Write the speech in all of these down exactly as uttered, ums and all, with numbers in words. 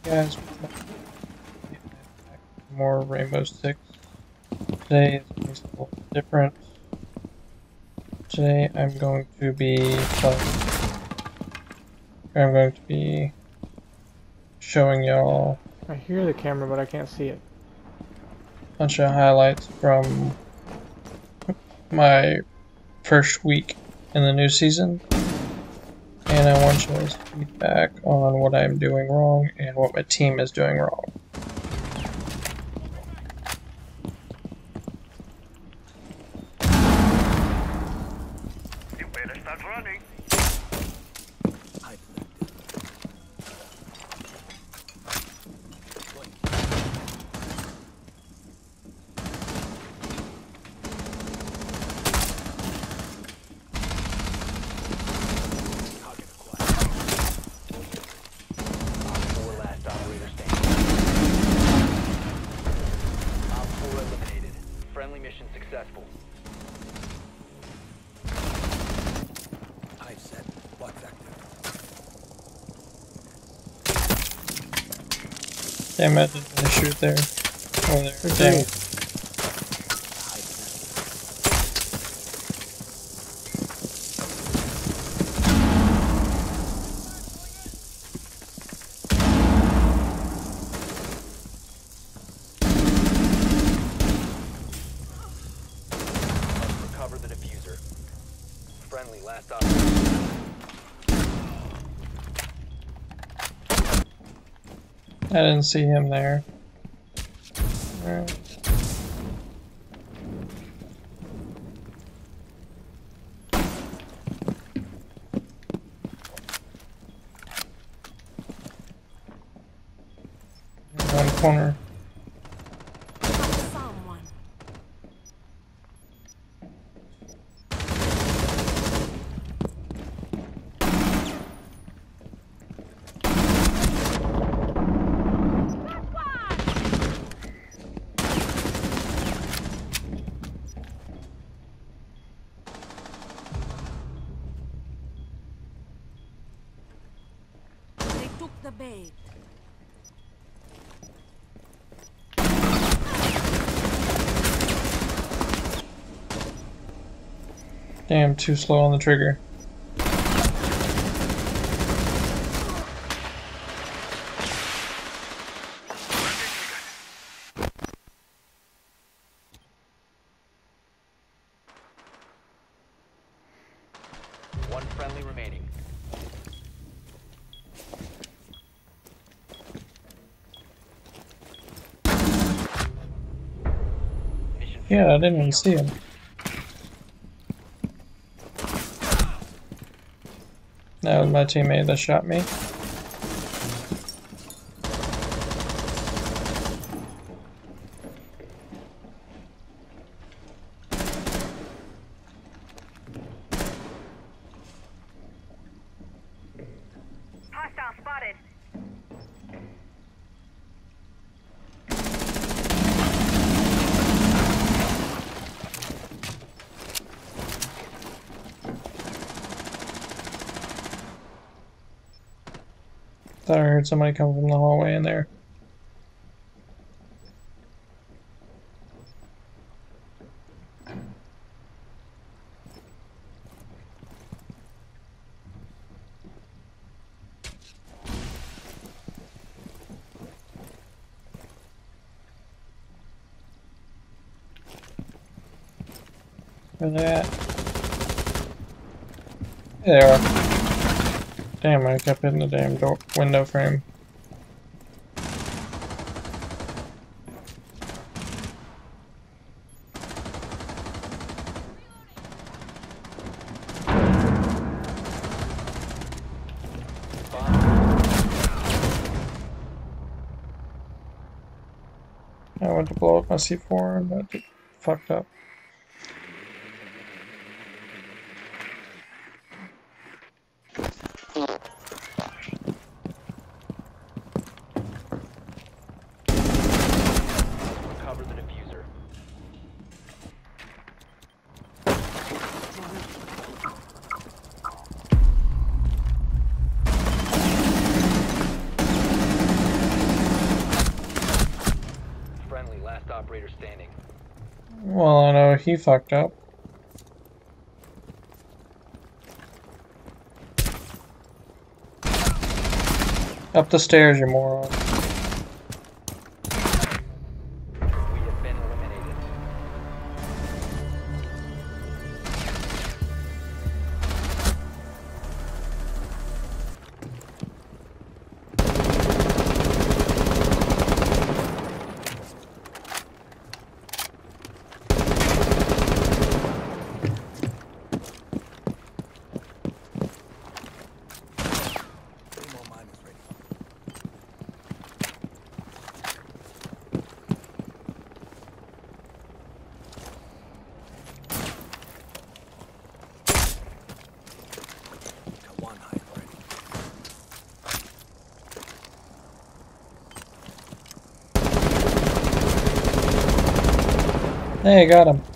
Guys, more Rainbow Six. Today is a little different. Today I'm going to be I'm going to be showing y'all I hear the camera, but I can't see it. a bunch of highlights from my first week in the new season. And I want y'all's feedback on what I'm doing wrong and what my team is doing wrong. You better start running. Mission successful. I've set what vector. Damn, I didn't shoot there. Oh, there. Damn. Recover the diffuser. Friendly last op. I didn't see him there. Alright. One corner. They took the bait. Damn, too slow on the trigger. One friendly remaining. Mission Yeah, I didn't even see him. That was my teammate that shot me. Hostile spotted. Thought I heard somebody come from the hallway in there. Where they at? There they are. Damn, I kept hitting the damn door window frame. I went to blow up my C four and that fucked up. Recover the diffuser. operator standing. Well, I know he fucked up. Up the stairs, you moron. We have been eliminated. Hey, got him.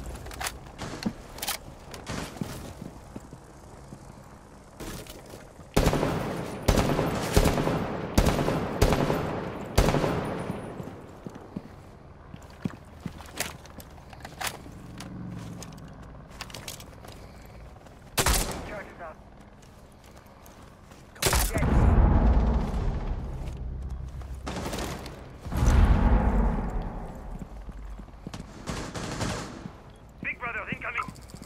Charges up. Big brother incoming.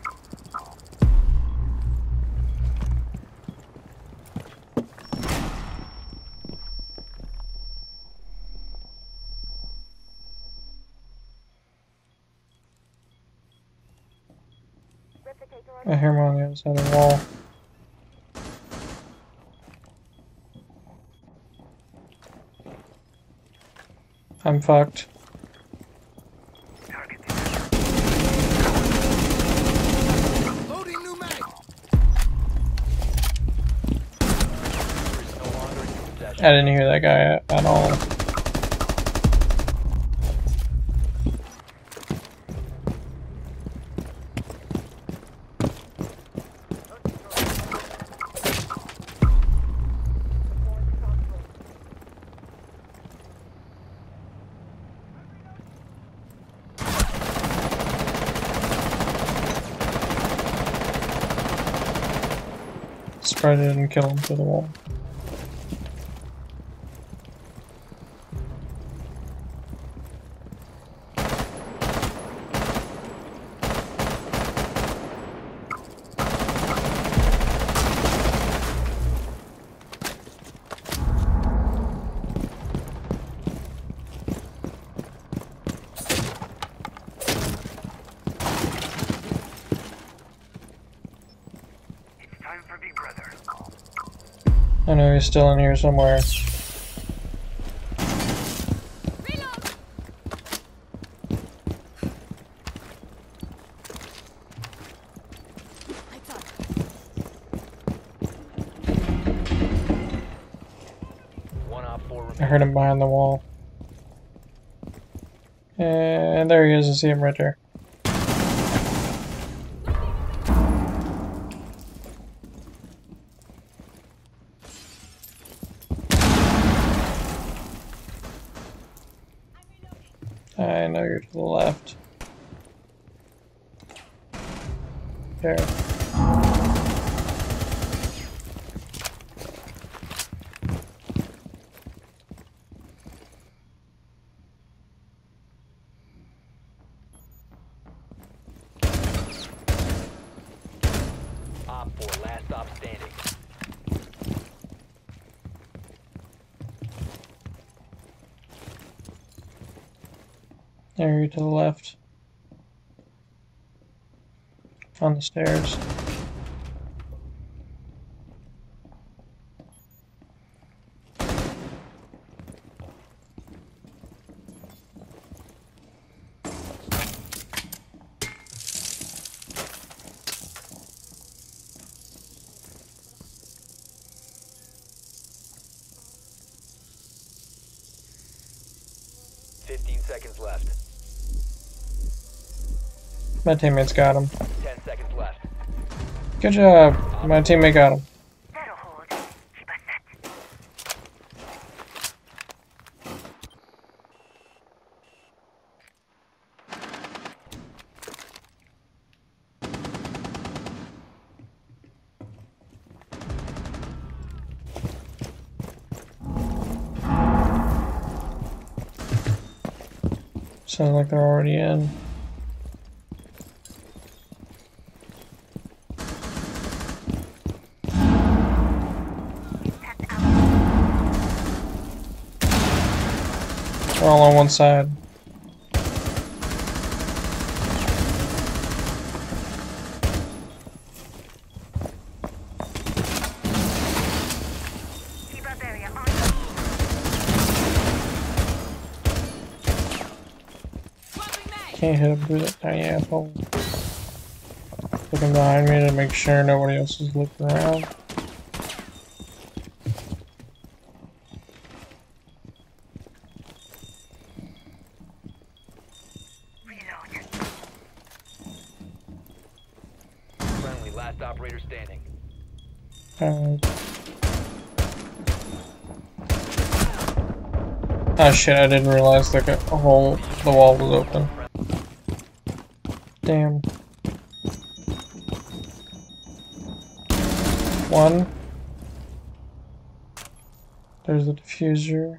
I hear him on the other side of the wall. I'm fucked. Target. Loading new mag. Is no longer in your possession. I didn't hear that guy at, at all. Spread it and kill him through the wall. It's time for Big Brother. I know he's still in here somewhere. One op four I remaining. heard him behind the wall. And there he is, I see him right there. I know you're to the left. There. Op four, last stop standing. There, you're to the left. On the stairs. Fifteen seconds left. My teammates got him. Ten seconds left. Good job. My teammate got him. That'll hold. Keep us set. Sounds like they're already in. They're all on one side. Can't hit him through that tiny asshole. Looking behind me to make sure nobody else is looking around. Friendly, last operator standing. Alright. Oh shit, I didn't realize the whole the wall was open. Damn. One. There's the diffuser.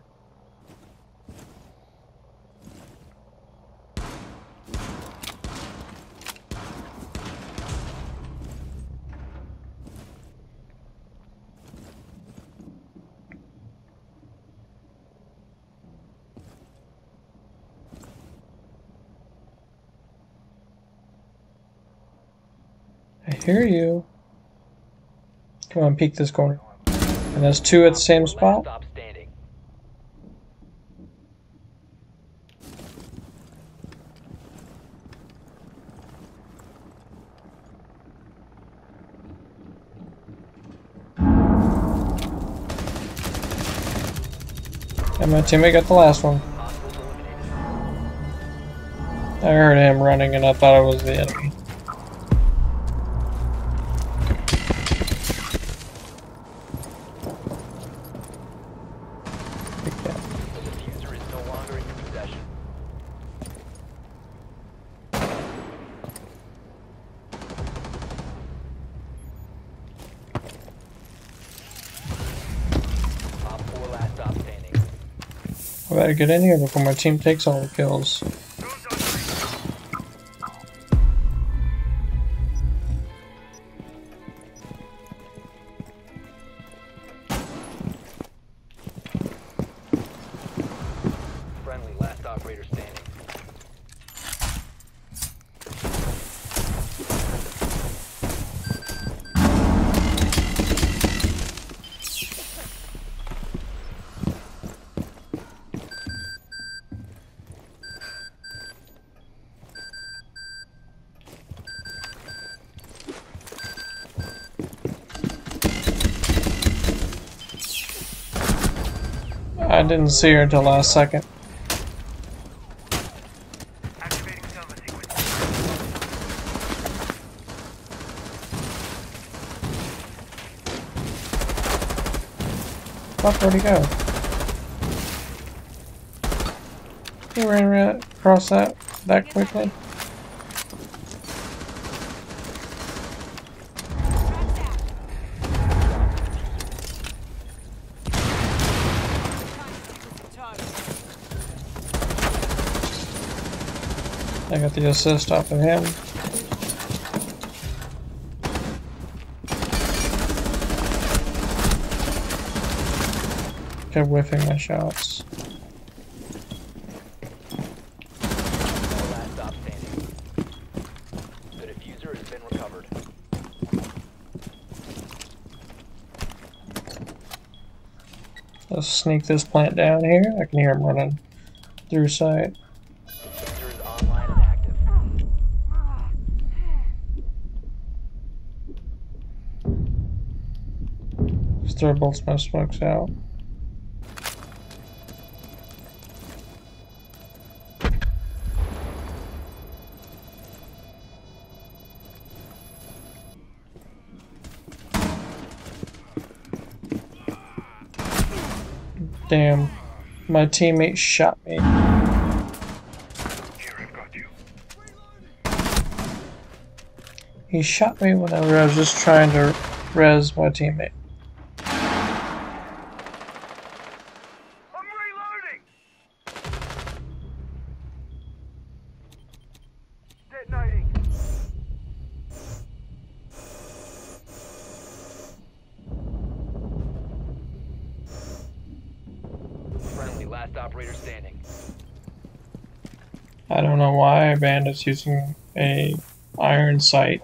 I hear you. Come on, peek this corner. And there's two at the same spot? Stop standing. And my teammate got the last one. Hostiles eliminated. I heard him running and I thought it was the enemy. The diffuser is no longer in your possession. Op four last stop standing. I better get in here before my team takes all the kills. Friendly, last operator standing. I didn't see her until last second. Activating Selma sequence. Fuck, where'd he go? He ran right across that that quickly. I got the assist off of him. Kept whiffing my shots. Last stop standing. The diffuser has been recovered. Let's sneak this plant down here. I can hear him running through sight. Diffuser is online and active. Just throw both my smokes out. Damn, my teammate shot me. Here, I've got you. He shot me whenever I was just trying to res my teammate. I'm reloading! Friendly, last operator standing. I don't know why Bandit's using a iron sight.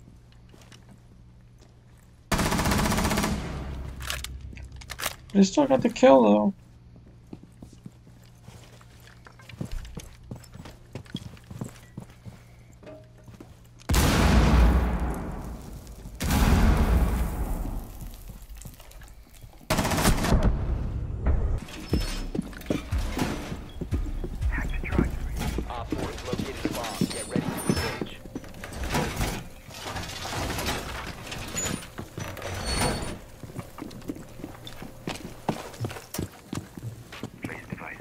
They still got the kill though. Op four is located a bomb. Get ready to engage. Place device.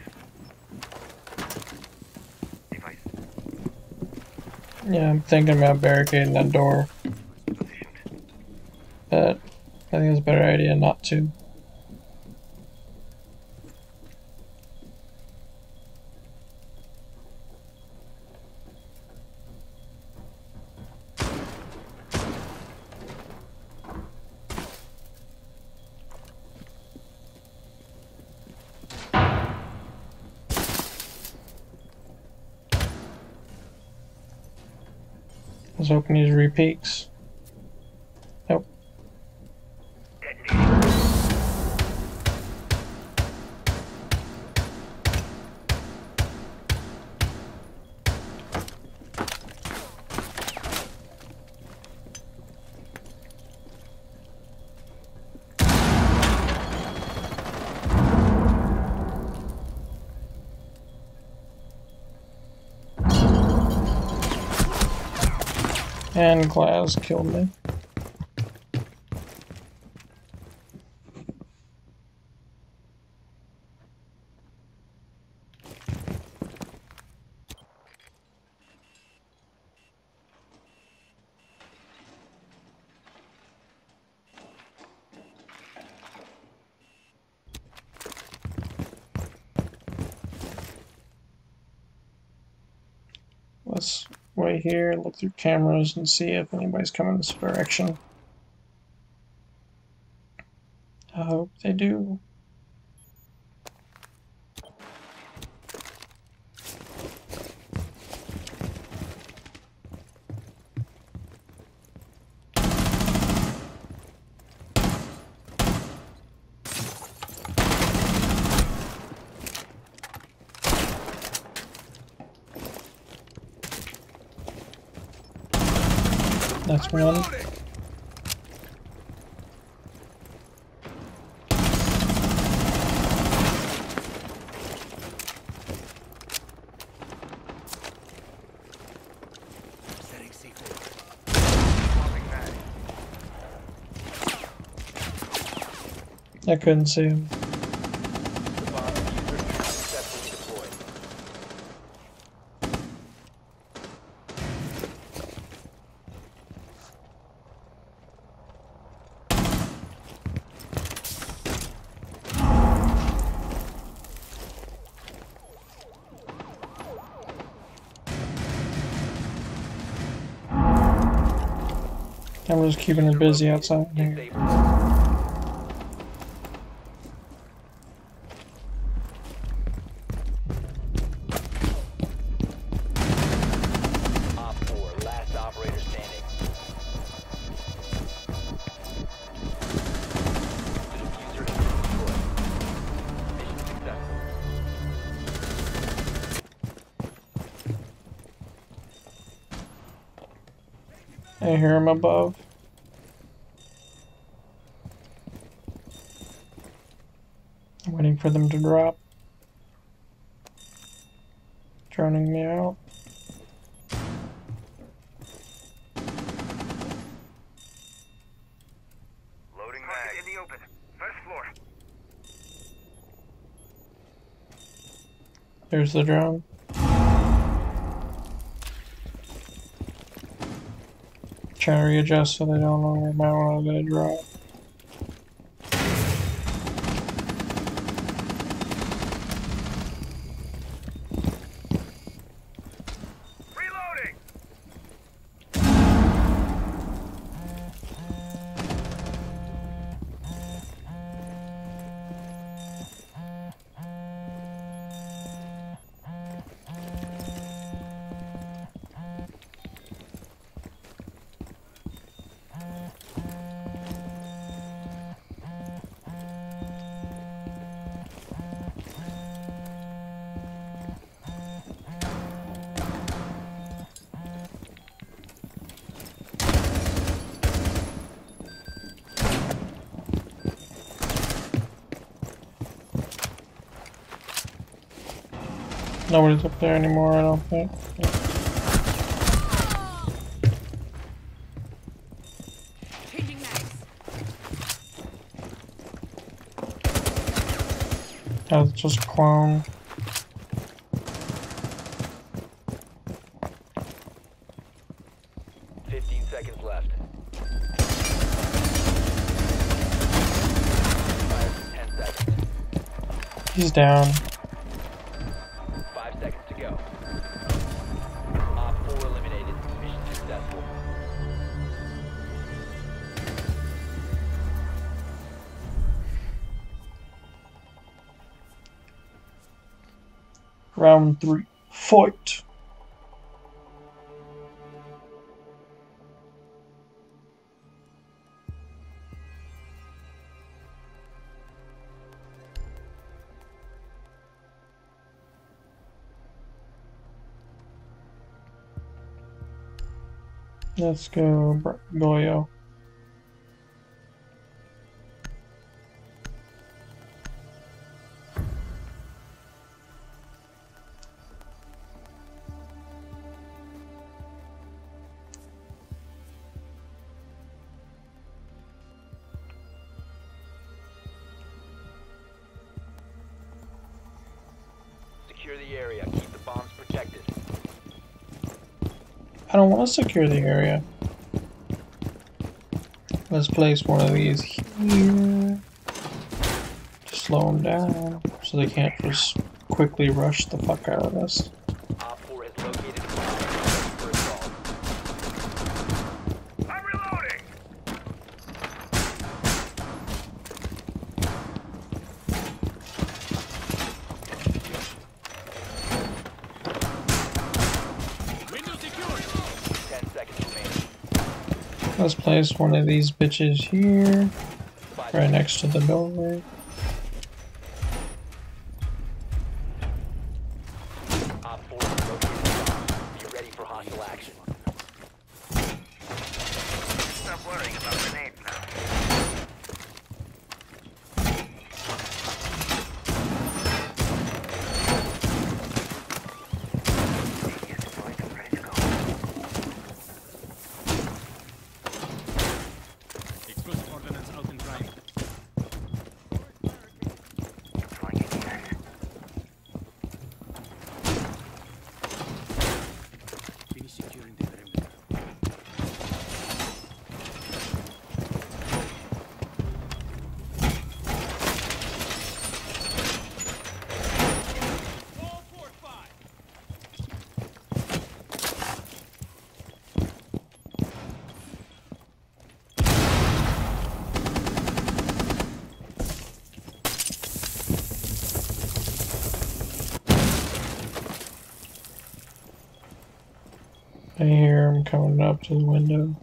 Device Yeah, I'm thinking about barricading that door, positioned. but I think it's a better idea not to. Let's open these repeats. Nope. Detonating. And Glass killed me. Let's wait here, look through cameras, and see if anybody's coming this direction. I hope they do. That's one. Reloading. Setting C four. Swapping mag. I couldn't see him. The bomb diffuser is successfully deployed. I'm just keeping her busy outside here. Disable. Op four, last operator standing. The diffuser has been destroyed. Mission successful. I hear him above. I'm waiting for them to drop. Droning me out. Loading mag. In the open. First floor. There's the drone. Trying to readjust so they don't know where my one is gonna drop. Reloading. Nobody's up there anymore, I don't think. Changing mags. That's just a clone. Fifteen seconds left. Five, ten seconds. He's down. Five seconds to go. Op four eliminated. Mission successful. Round three. Fight! Let's go, Br- Goyo. Secure the area. Keep the bombs protected. I don't want to secure the area. Let's place one of these here. To slow them down so they can't just quickly rush the fuck out of us. Op four has located a bomb ready for assault. I'm reloading! Ten seconds remaining. Let's place one of these bitches here, Five right next to the doorway. Op four has located a bomb. Be ready for hostile action. Stop worrying about grenades now. Yes, deployed and ready to go. Explosive ordnance out and drying. Deploying A D S. Finish securing the perimeter. I hear him coming up to the window.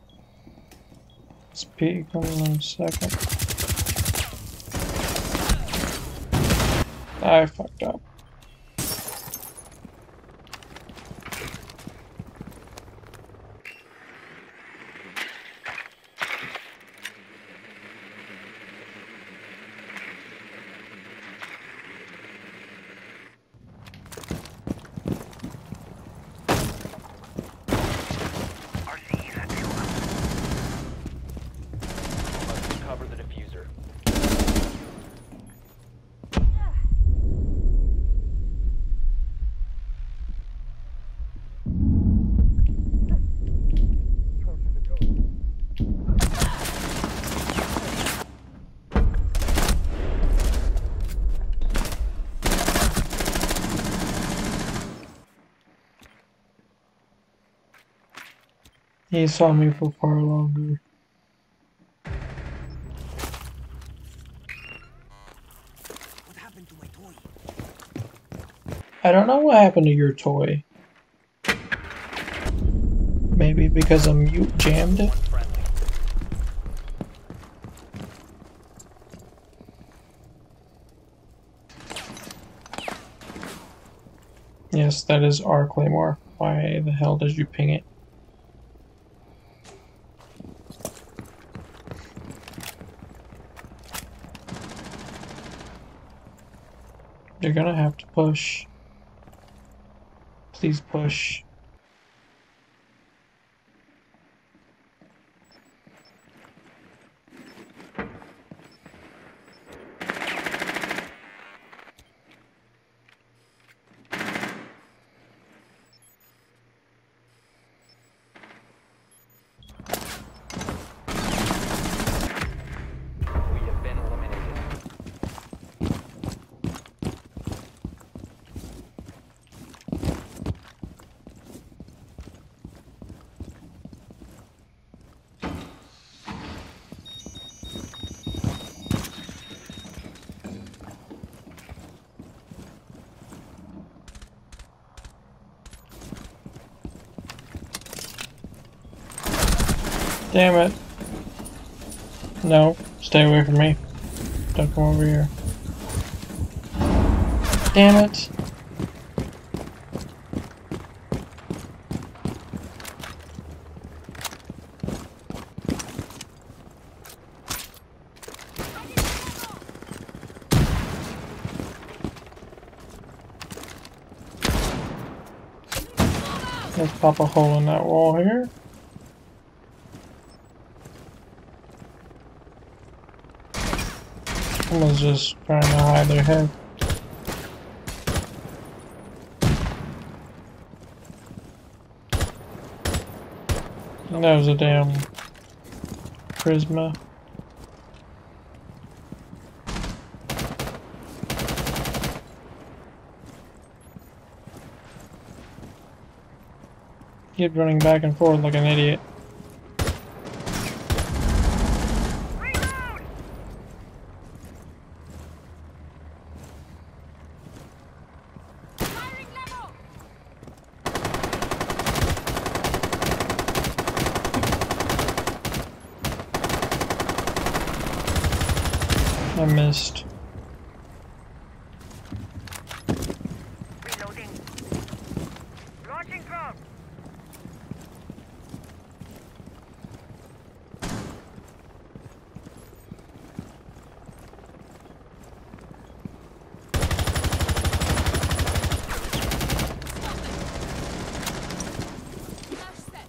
Let's peek on him in a second. I fucked up. R C Es at two. Must recover the diffuser. He saw me for far longer. What happened to my toy? I don't know what happened to your toy. Maybe because a mute jammed it? One friendly. Yes, that is our Claymore. Why the hell did you ping it? You're gonna have to push. Please push. We have been eliminated. Damn it. No, stay away from me. Don't come over here. Damn it. Let's pop a hole in that wall here. Someone's just trying to hide their head. That was a damn Prisma. Keep running back and forth like an idiot. Reload! Firing level. I missed. Reloading. Launching drone. Flash set.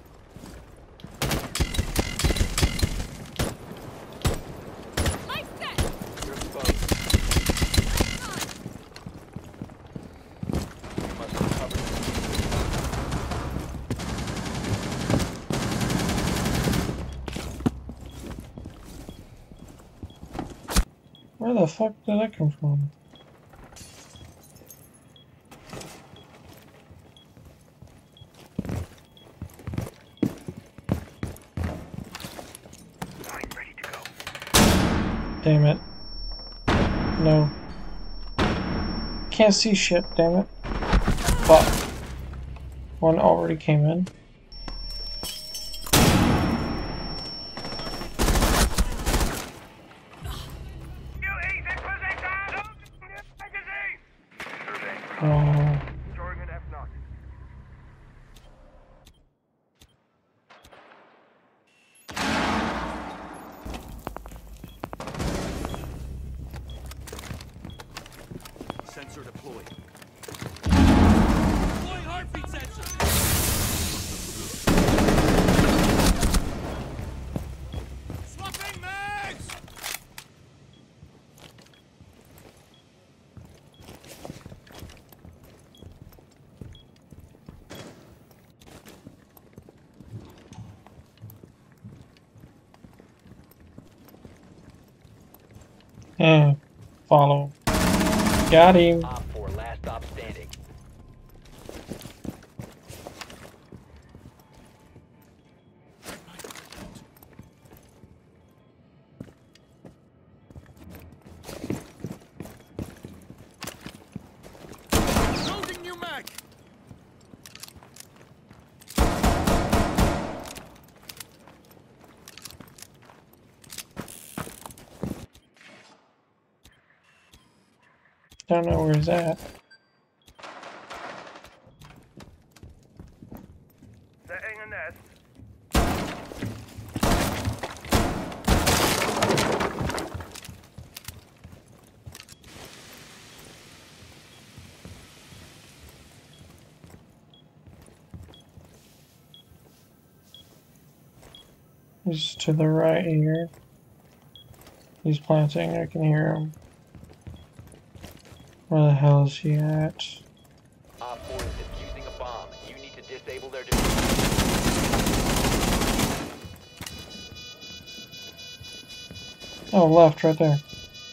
Light set. You're exposed. You must recover. Where the fuck did that come from? Mine ready to go. Damn it. No. Can't see shit, damn it. Fuck. One already came in. New E's in position! Magazine! Surveying. Oh. Storing an F naught. Sensor deployed. Deploying heartbeat sensor. Swapping mags. Eh. Follow. Got him. Op four, last stop standing. Loading new mag. Don't know where he's at. Setting a nest. He's to the right here. He's planting, I can hear him. Where the hell is he at? Op four is defusing a bomb. You need to disable their diffuser. Oh, left, right there.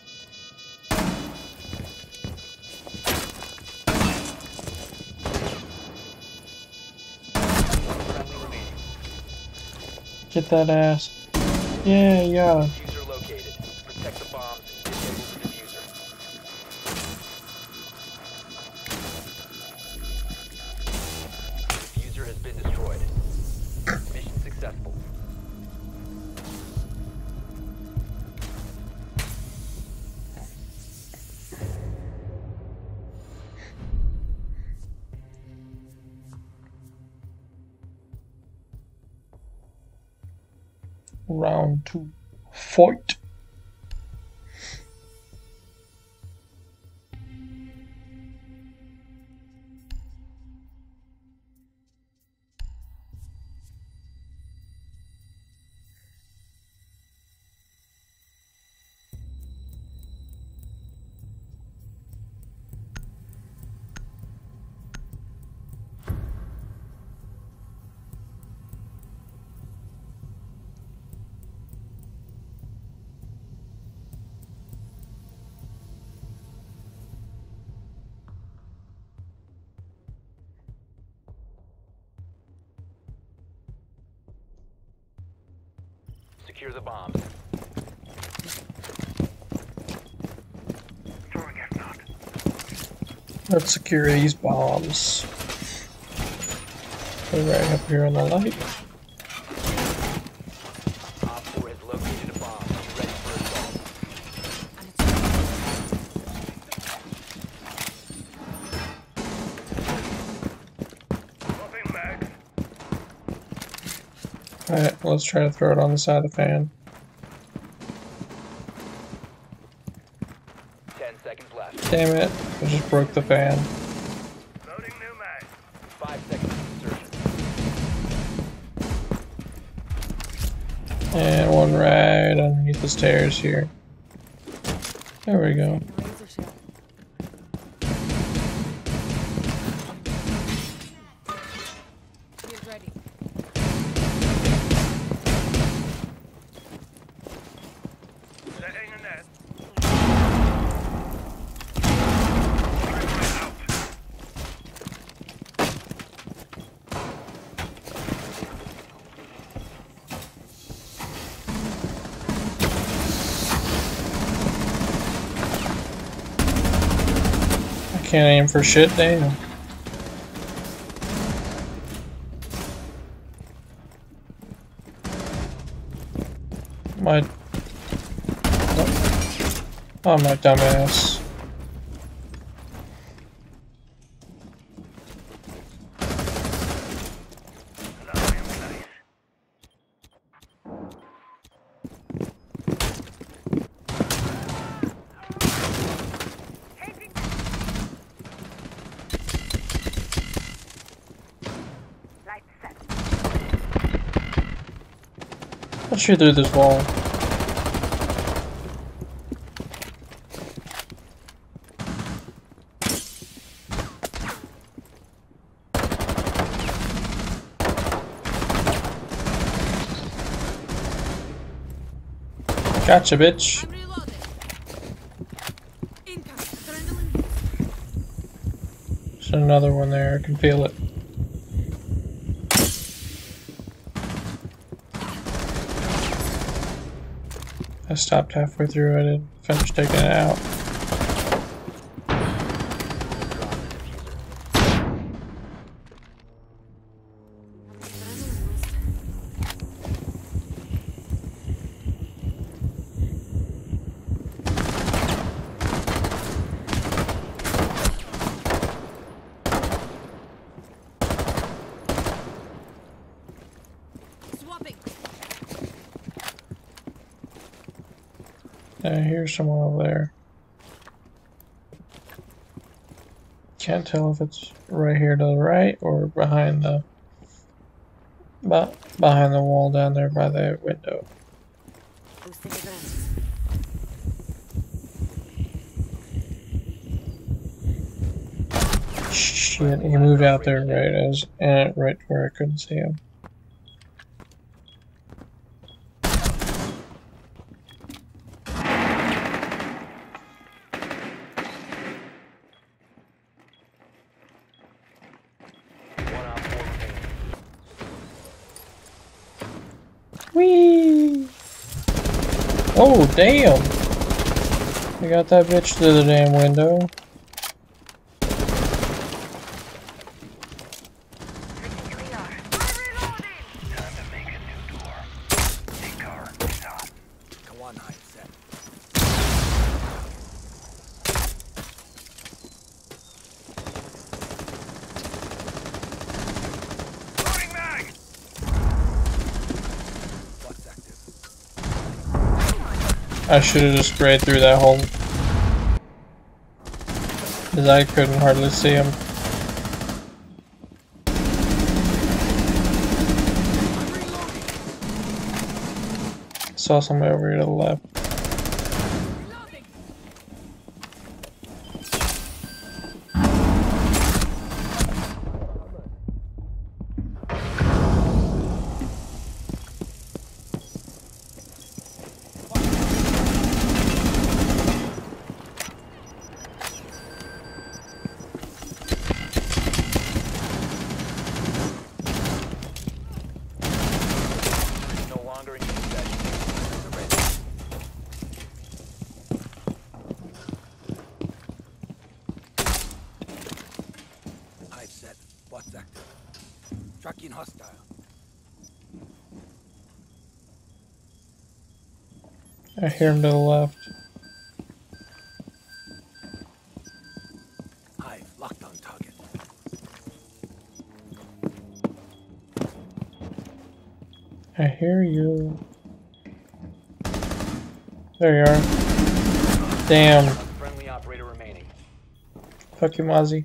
Friendly remaining. Get that ass. Yeah, yeah. Diffuser located. Protect the bombs and disable the diffuser. Diffuser has been destroyed. Mission successful. Round two. Fight. Secure the bombs. Throwing F naught. Let's secure these bombs. They're right up here on the light. Op four has located a bomb. Be ready for assault. Swapping mags. Alright, let's try to throw it on the side of the fan. Ten seconds left. Damn it, I just broke the fan. Loading new mag. Five seconds to insertion. And one right underneath the stairs here. There we go. Razor shell. Shield ready. Setting a net. I can't aim for shit, damn. My... Oh, my dumbass. Loading in place. Taking. Light set. Let's shoot through this wall. Gotcha, bitch. I'm reloading. Incoming. Adrenaline. There's another one there, I can feel it. I stopped halfway through, I didn't finish taking it out. Swapping. I hear someone over there. Can't tell if it's right here to the right or behind the But behind the wall down there by the window. Boosting advances. Shit, he moved out there right as uh, right where I couldn't see him. One op four remaining. Whee! Oh, damn! I got that bitch through the damn window. Come on, high set. Loading mag! What's active? I should have just sprayed through that hole. Because I couldn't hardly see him. I'm reloading. Saw somebody over here to the left. Reloading. No longer in your possession. Surrender. Hive set. What's active? Tracking hostile. I hear him to the left. Hive locked on target. I hear you. There you are. Damn. One friendly operator remaining. Fuck you, Mozzie.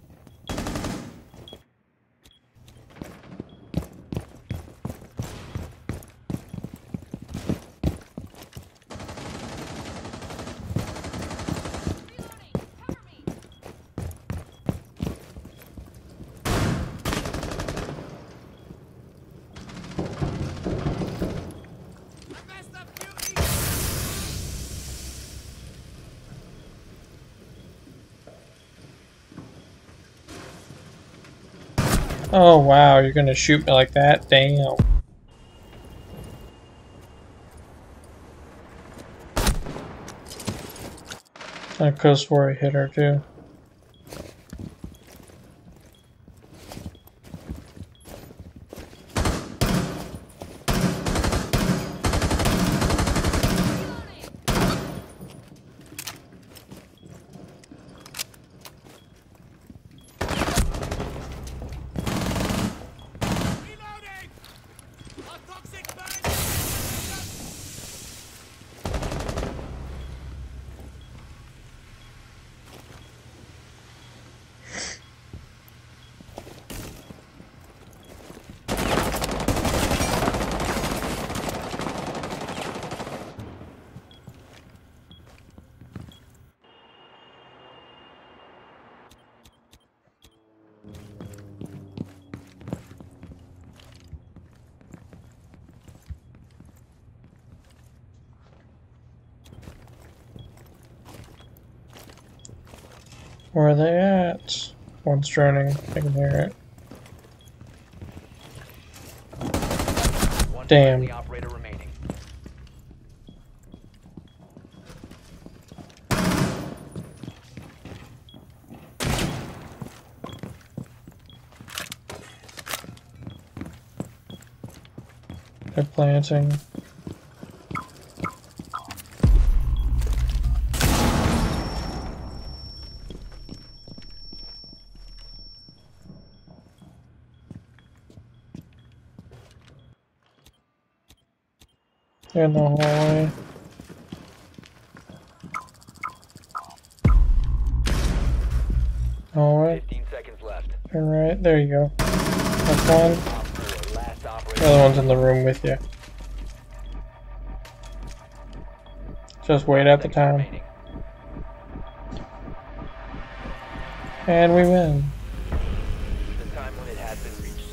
Reloading. Cover me. I messed up duty. Oh wow, you're gonna shoot me like that? Damn. I could've swore I hit her too. Reloading. A toxic mine. Where are they at? One's droning. I can hear it. One Damn. friendly operator remaining. They're planting. They're in the hallway. Hallway. Fifteen seconds left. Turn right. There you go. That's one. Op four, last operator The other one's in the room with you. Just wait at the Seconds time. remaining. And we win. The time limit has been reached.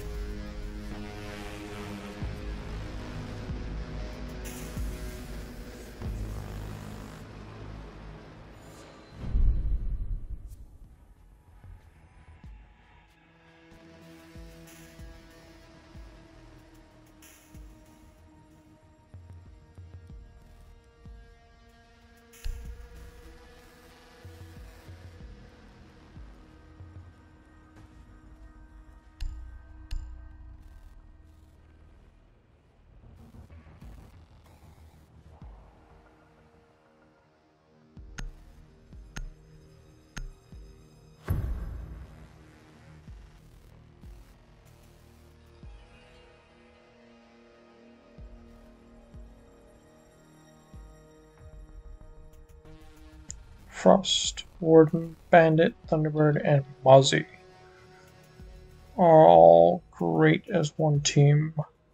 Frost, Warden, Bandit, Thunderbird, and Mozzie are all great as one team.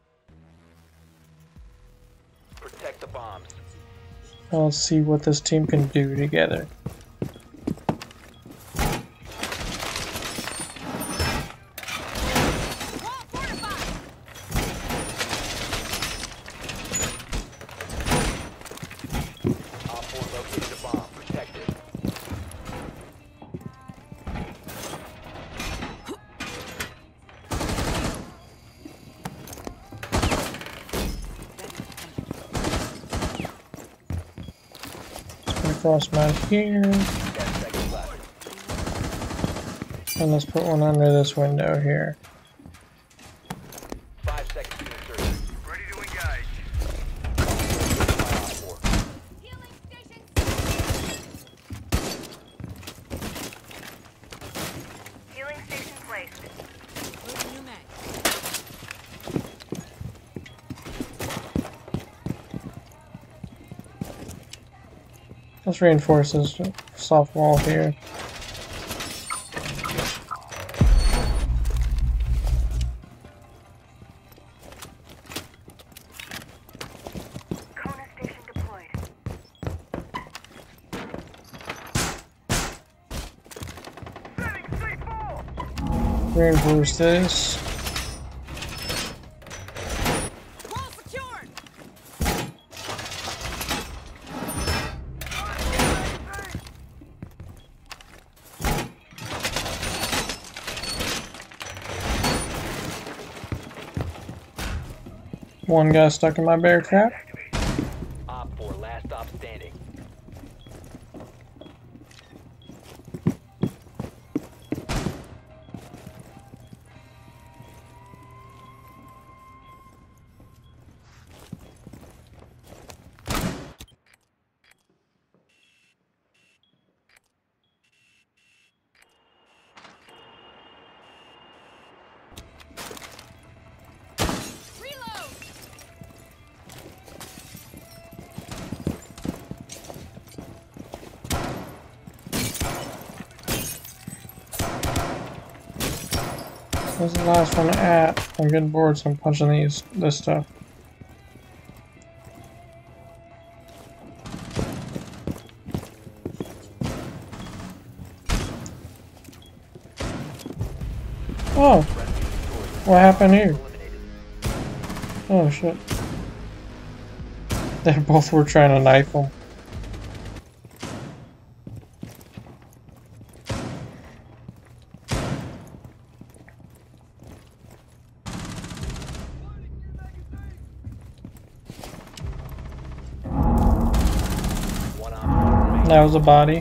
Protect the bombs. Now let's see what this team can do together. Wall fortified. Op four located a bomb. Protect it. Cross mount here, Ten seconds left. and let's put one under this window here. Five seconds to insertion. Ready to engage. Op four. Healing station. Healing station placed. Loading new mag. Let's reinforce this soft wall here. Kona station deployed. Setting C four. Reinforce this. Wall secured. One guy stuck in my bear trap. Op four, last stop standing. Reload. Where's the last one at? I'm getting bored, so I'm punching these this stuff. Oh, what happened here? Eliminated. Oh shit. They both were trying to knife him. One op four remaining. That was a body.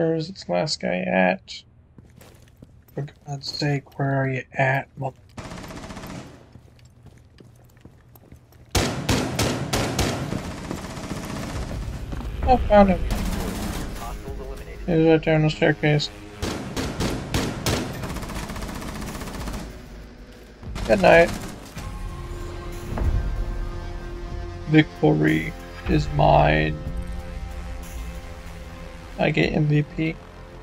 Where is this last guy at? For God's sake, where are you at, mother? Oh, found him. Hostiles eliminated. He's right there on the staircase. Good night. Victory is mine. I get M V P.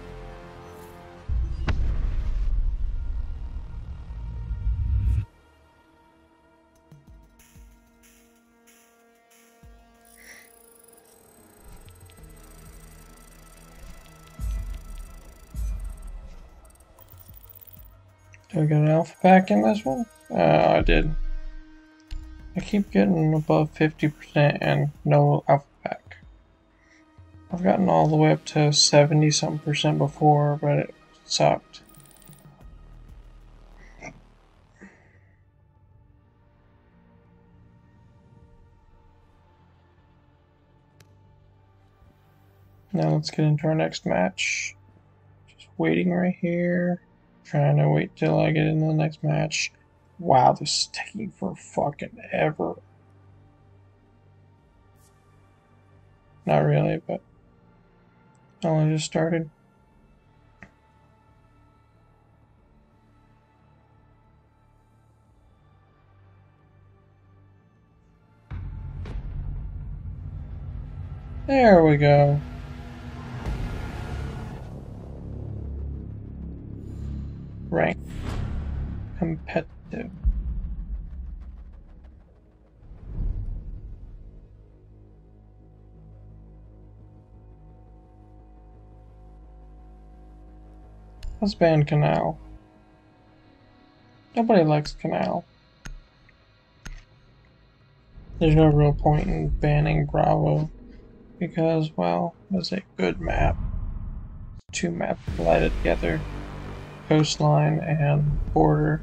Do I get an alpha pack in this one? Uh, I did. I keep getting above fifty percent and no alpha pack. I've gotten all the way up to seventy some percent before, but it sucked. Now let's get into our next match. Just waiting right here. Trying to wait till I get into the next match. Wow, this is taking for fucking ever. Not really, but I only just started. There we go. Rank. Competitive. Let's ban Canal. Nobody likes Canal. There's no real point in banning Bravo because, well, it's a good map. Two maps collided together. Coastline and border.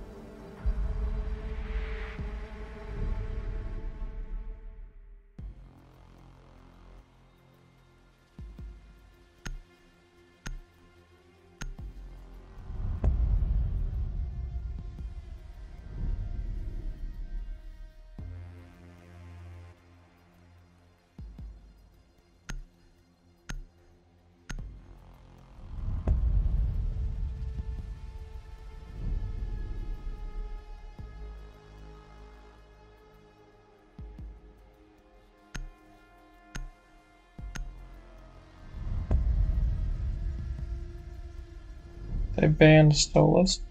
They banned Stolas.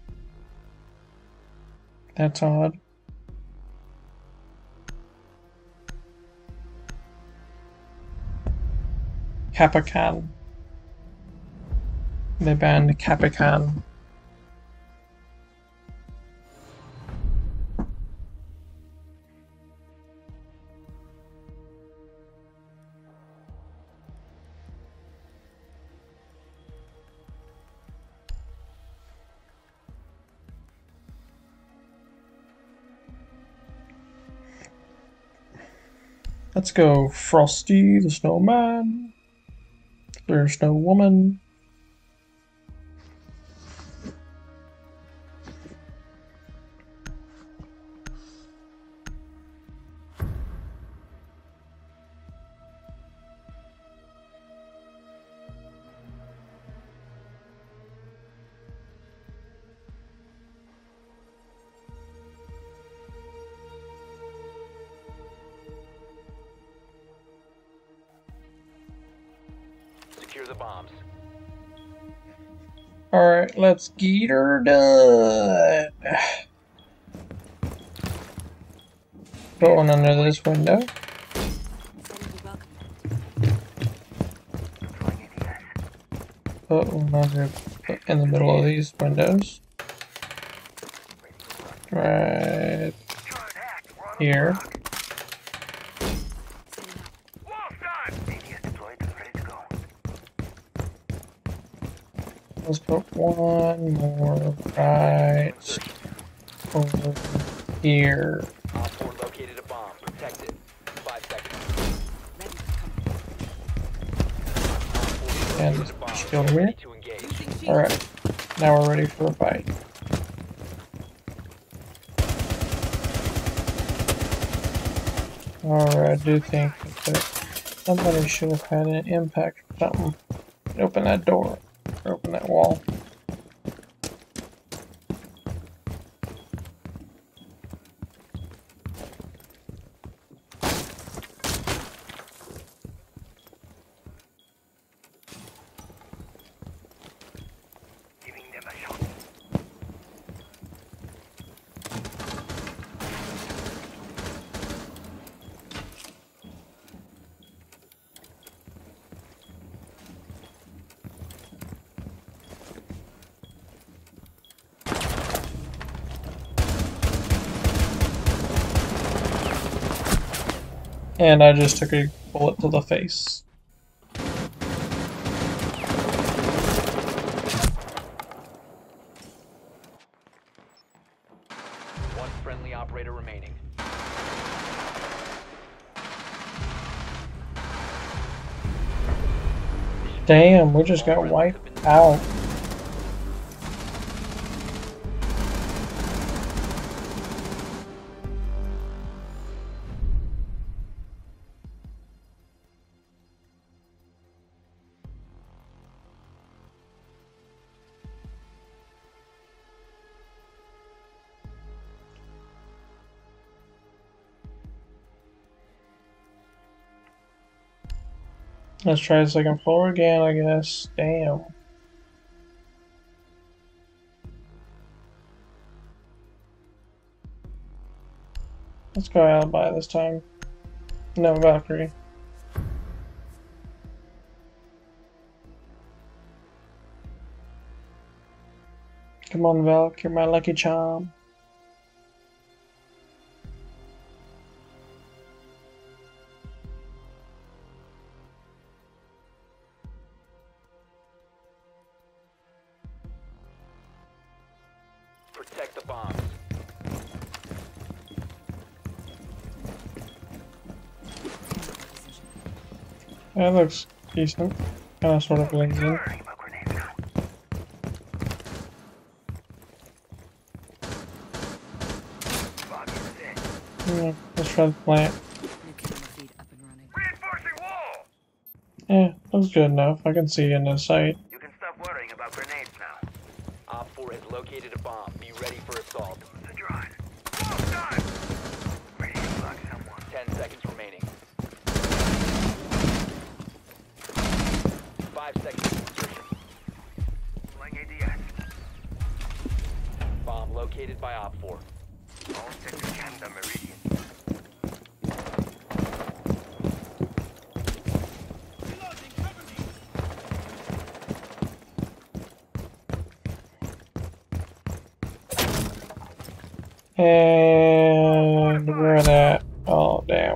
That's odd. Capican. They banned Capican. Let's go Frosty the Snowman. There's no woman. Secure the bombs. Alright, let's get her done. Put one under this window. Put one under in the middle of these windows. Right here. Let's put one more right over here. Op four located a bomb. Protect it. Five seconds. And Still here? Ready to engage. Using shield. Alright. Now we're ready for a fight. Alright, I do think that somebody should have had an impact or something. Open that door. Or open that wall. Giving them a shot. And I just took a bullet to the face. One friendly operator remaining. Damn, we just got wiped out. Let's try the second floor again, I guess. Damn. Let's go Alibi this time. No, Valkyrie. Come on, Valk, you're my lucky charm. Protect the bombs. That looks decent. Kind of sort of blends in. Worrying about grenades now. Bug is dead. Yeah, let's try the plant. New camera feed up and running. Reinforcing wall! Yeah, looks good enough. I can see in the sight. You can stop worrying about grenades now. Op four has located a bomb. Be ready for assault. The drive. Wall done! Ready to block someone. Ten seconds remaining. Five seconds to insertion. Flying A D S. Bomb located by Op four. All set to jam the meridian. Reloading, cover me. And where that? Oh, damn.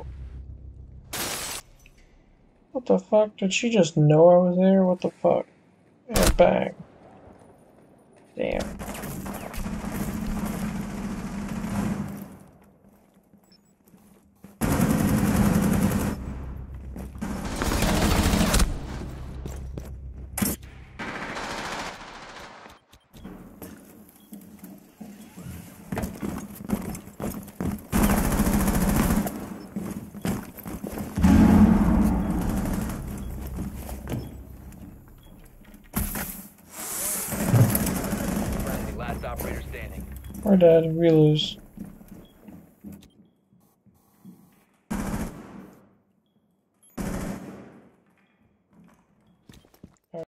What the fuck? Did she just know I was there? What the fuck? And bang. Damn. Friendly, last operator standing. We're dead. We lose.